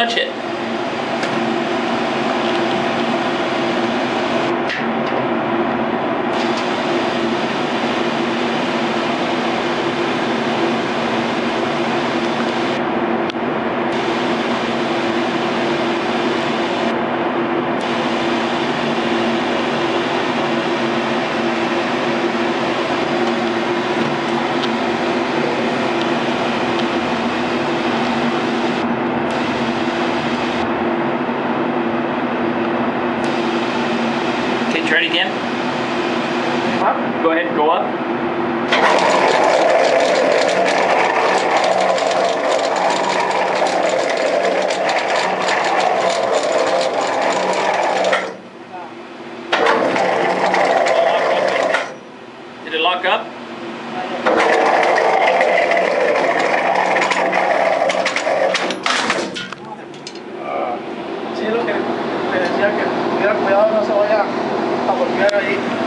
touch it. Try it again. Up. Go ahead and go up. Did it lock up? Sí, lo que te decía que tuviera cuidado no se vaya a volver ahí.